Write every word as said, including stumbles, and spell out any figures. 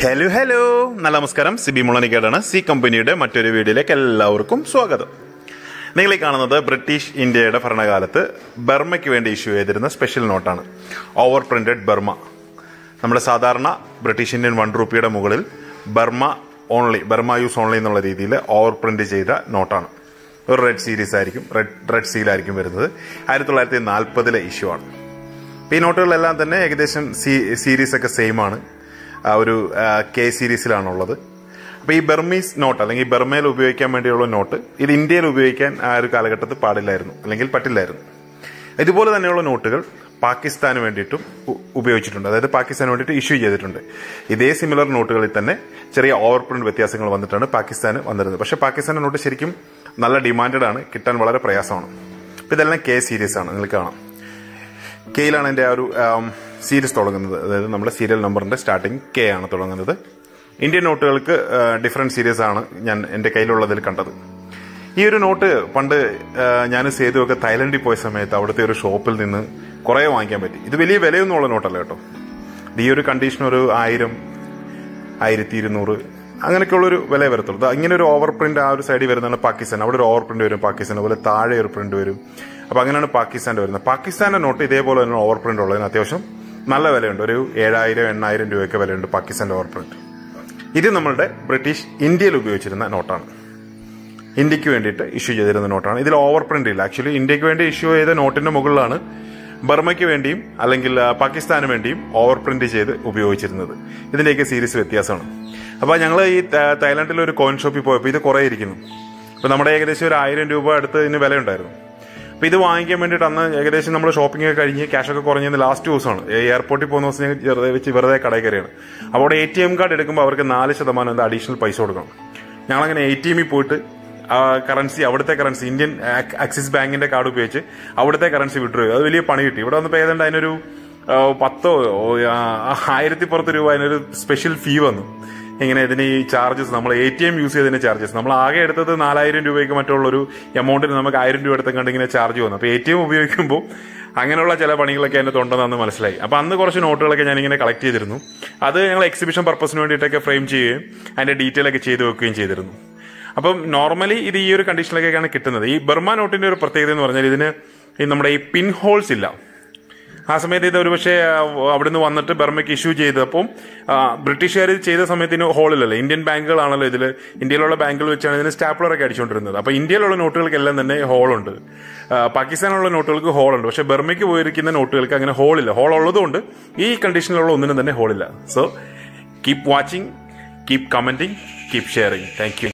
Hello hello നല്ല നമസ്കാരം. Sibi മുളനിക്കേടാണ്. C കമ്പനിയുടെ മറ്റൊരു വീഡിയോയിലേക്ക് എല്ലാവർക്കും സ്വാഗതം. നിങ്ങൾ ഈ കാണുന്നത് ബ്രിട്ടീഷ് ഇന്ത്യയുടെ ഭരണകാലത്ത് ബർമയ്ക്ക് വേണ്ടി ഇഷ്യൂ ചെയ്തിരുന്ന സ്പെഷ്യൽ നോട്ടാണ്. Over printed Burma. നമ്മുടെ സാധാരണ ബ്രിട്ടീഷ് ഇന്ത്യൻ വൺ റുപ്പിയുടെ മുകളിൽ Burma only, Burma use only എന്നുള്ള രീതിയിൽ ഓവർ പ്രിന്റ് ചെയ്ത നോട്ടാണ്. ഒരു റെഡ് സീരീസ് ആയിരിക്കും, റെഡ് റെഡ് സീലായിരിക്കും വരുന്നത്. ആയിരത്തി തൊള്ളായിരത്തി നാൽപ്പതിലെ ഇഷ്യൂ ആണ്. ഈ നോട്ടുകളെല്ലാം തന്നെ ഏകദേശം സീ സീരീസ് ഒക്കെ സെയിം ആണ്. ഒരു കെ സീരീസിലാണുള്ളത്. അപ്പോൾ ഈ ബർമീസ് നോട്ട് അല്ലെങ്കിൽ ബർമയിൽ ഉപയോഗിക്കാൻ വേണ്ടിയുള്ള നോട്ട് ഇത് ഇന്ത്യയിൽ ഉപയോഗിക്കാൻ ആ ഒരു കാലഘട്ടത്തിൽ പാടില്ലായിരുന്നു, അല്ലെങ്കിൽ പറ്റില്ലായിരുന്നു. ഇതുപോലെ തന്നെയുള്ള നോട്ടുകൾ പാകിസ്ഥാന് വേണ്ടിയിട്ടും ഉപയോഗിച്ചിട്ടുണ്ട്. അതായത് പാകിസ്ഥാന് വേണ്ടിയിട്ട് ഇഷ്യൂ ചെയ്തിട്ടുണ്ട്. ഇതേ സിമിലർ നോട്ടുകളിൽ തന്നെ ചെറിയ ഓവർ പ്രിന്റ് വ്യത്യാസങ്ങൾ വന്നിട്ടാണ് പാകിസ്ഥാന് വന്നിരുന്നത്. പക്ഷേ പാകിസ്ഥാന്റെ നോട്ട് ശരിക്കും നല്ല ഡിമാൻഡഡ് ആണ്, കിട്ടാൻ വളരെ പ്രയാസമാണ്. അപ്പോൾ ഇതെല്ലാം കെ സീരീസ് ആണ്. നിങ്ങൾക്ക് കാണാം, കെയിലാണ് എൻ്റെ ആ ഒരു സീരീസ് തുടങ്ങുന്നത്. അതായത് നമ്മുടെ സീരിയൽ നമ്പറിന്റെ സ്റ്റാർട്ടിങ് കെ ആണ് തുടങ്ങുന്നത്. ഇന്ത്യൻ നോട്ടുകൾക്ക് ഡിഫറെന്റ് സീരീസ് ആണ് ഞാൻ എൻ്റെ കയ്യിലുള്ളതിൽ കണ്ടത്. ഈ ഒരു നോട്ട് പണ്ട് ഞാൻ സേതുവൊക്കെ തായ്ലൻഡിൽ പോയ സമയത്ത് അവിടുത്തെ ഒരു ഷോപ്പിൽ നിന്ന് കുറേ വാങ്ങിക്കാൻ പറ്റി. ഇത് വലിയ വിലയൊന്നുമുള്ള നോട്ടല്ല കേട്ടോ. ഈ ഒരു കണ്ടീഷൻ ഒരു ആയിരം ആയിരത്തി ഇരുന്നൂറ് അങ്ങനെയൊക്കെയുള്ളൊരു വില വരത്തുള്ളൂ. ഇങ്ങനെ ഒരു ഓവർ പ്രിന്റ് ആ ഒരു സൈഡിൽ വരുന്നതാണ് പാകിസ്ഥാൻ. അവിടെ ഒരു ഓവർ പ്രിന്റ് വരും പാകിസ്ഥാൻ, അതുപോലെ താഴെ ഒരു പ്രിന്റ് വരും. അപ്പൊ അങ്ങനെയാണ് പാകിസ്ഥാന്റെ വരുന്നത്. പാകിസ്ഥാന്റെ നോട്ട് ഇതേപോലെ തന്നെ ഓവർ പ്രിന്റ് ഉള്ളതിന് അത്യാവശ്യം നല്ല വിലയുണ്ട്. ഒരു ഏഴായിരം എണ്ണായിരം രൂപയൊക്കെ വിലയുണ്ട് പാകിസ്ഥാന്റെ ഓവർ പ്രിന്റ്. ഇത് നമ്മളുടെ ബ്രിട്ടീഷ് ഇന്ത്യയിൽ ഉപയോഗിച്ചിരുന്ന നോട്ടാണ്. ഇന്ത്യക്ക് വേണ്ടിയിട്ട് ഇഷ്യൂ ചെയ്തിരുന്ന നോട്ടാണ്. ഇതിൽ ഓവർ പ്രിന്റ് ഇല്ല. ആക്ച്വലി ഇന്ത്യക്ക് വേണ്ടി ഇഷ്യൂ ചെയ്ത നോട്ടിന്റെ മുകളിലാണ് ബർമയ്ക്ക് വേണ്ടിയും അല്ലെങ്കിൽ പാകിസ്ഥാന് വേണ്ടിയും ഓവർ പ്രിന്റ് ചെയ്ത് ഉപയോഗിച്ചിരുന്നത്. ഇതിന്റെയൊക്കെ സീരീസ് വ്യത്യാസമാണ്. അപ്പൊ ഞങ്ങൾ ഈ തായ്ലാന്റിൽ ഒരു കോയിൻ ഷോപ്പിൽ പോയപ്പോൾ ഇത് കുറേ ഇരിക്കുന്നു. അപ്പൊ നമ്മുടെ ഏകദേശം ഒരു ആയിരം രൂപ അടുത്ത് ഇതിന് വിലയുണ്ടായിരുന്നു. അപ്പൊ ഇത് വാങ്ങിക്കാൻ വേണ്ടിയിട്ട് അന്ന് ഏകദേശം നമ്മൾ ഷോപ്പിംഗ് ഒക്കെ കഴിഞ്ഞ് ക്യാഷൊക്കെ കുറഞ്ഞത് ലാസ്റ്റ് ദിവസമാണ്. എയർപോർട്ടിൽ പോകുന്ന ദിവസം ഞാൻ വെറുതെ വെച്ച് വെറുതെ കടയിൽ കയറിയാണ്. അപ്പോൾ അവിടെ എ ടി എം കാർഡ് എടുക്കുമ്പോൾ അവർക്ക് നാല് ശതമാനം എന്താ അഡീഷണൽ പൈസ കൊടുക്കണം. ഞങ്ങളങ്ങനെ എ ടി എമ്മിൽ പോയിട്ട് കറൻസി, അവിടുത്തെ കറൻസി, ഇന്ത്യൻ ആക്സിസ് ബാങ്കിന്റെ കാർഡ് ഉപയോഗിച്ച് അവിടുത്തെ കറൻസി വിഡ്രോ ചെയ്തു. അത് വലിയ പണി കിട്ടി. ഇവിടെ വന്നപ്പോൾ ഏതാണ്ട് അതിനൊരു പത്തോ ആയിരത്തി പുറത്ത് രൂപ അതിനൊരു സ്പെഷ്യൽ ഫീ വന്നു. ഇങ്ങനെ ഇതിന് ഈ ചാർജസ്, നമ്മൾ എ ടി എം യൂസ് ചെയ്തതിന് ചാർജസ്, നമ്മൾ ആകെ എടുത്തത് നാലായിരം രൂപയ്ക്ക് മറ്റുള്ളൊരു എമൗണ്ടിന് നമുക്ക് ആയിരം രൂപ എടുത്ത് കണ്ടിങ്ങനെ ചാർജ് വന്നു. അപ്പോൾ എ ടി എം ഉപയോഗിക്കുമ്പോൾ അങ്ങനെയുള്ള ചില പണികളൊക്കെ അതിനകത്ത് ഉണ്ടെന്ന് മനസ്സിലായി. അപ്പോൾ അന്ന് കുറച്ച് നോട്ടുകളൊക്കെ ഞാനിങ്ങനെ കളക്ട് ചെയ്തിരുന്നു. അത് ഞങ്ങൾ എക്സിബിഷൻ പർപ്പസിന് വേണ്ടിയിട്ടൊക്കെ ഫ്രെയിം ചെയ്യുകയും അതിന്റെ ഡീറ്റെയിൽ ഒക്കെ ചെയ്ത് വെക്കുകയും ചെയ്തിരുന്നു. അപ്പം നോർമലി ഇത് ഈ ഒരു കണ്ടീഷനിലൊക്കെയാണ് കിട്ടുന്നത്. ഈ ബർമ നോട്ടിന്റെ ഒരു പ്രത്യേകത എന്ന് പറഞ്ഞാൽ ഇതിന് നമ്മുടെ ഈ പിൻ ഹോൾസ് ഇല്ല. ആ സമയത്ത് ഇത് ഒരുപക്ഷെ അവിടുന്ന് വന്നിട്ട് ബർമയ്ക്ക് ഇഷ്യൂ ചെയ്തപ്പോൾ ബ്രിട്ടീഷുകാർ ചെയ്ത സമയത്ത് ഇതിന് ഹോളില്ലല്ലോ. ഇന്ത്യൻ ബാങ്കുകളാണല്ലോ ഇതിൽ, ഇന്ത്യയിലുള്ള ബാങ്കുകൾ വെച്ചാണ് ഇതിന് സ്റ്റാപ്ലറൊക്കെ അടിച്ചുകൊണ്ടിരുന്നത്. അപ്പോൾ ഇന്ത്യയിലുള്ള നോട്ടുകൾക്കെല്ലാം തന്നെ ഹോളുണ്ട്. പാകിസ്ഥാനിലുള്ള നോട്ടുകൾക്ക് ഹോളുണ്ട്. പക്ഷെ ബർമയ്ക്ക് പോയിരിക്കുന്ന നോട്ടുകൾക്ക് അങ്ങനെ ഹോളില്ല. ഹോൾ ഉള്ളതുകൊണ്ട് ഈ കണ്ടീഷനിലുള്ള ഒന്നിനും തന്നെ ഹോളില്ല. So keep watching, keep commenting, keep sharing. Thank U.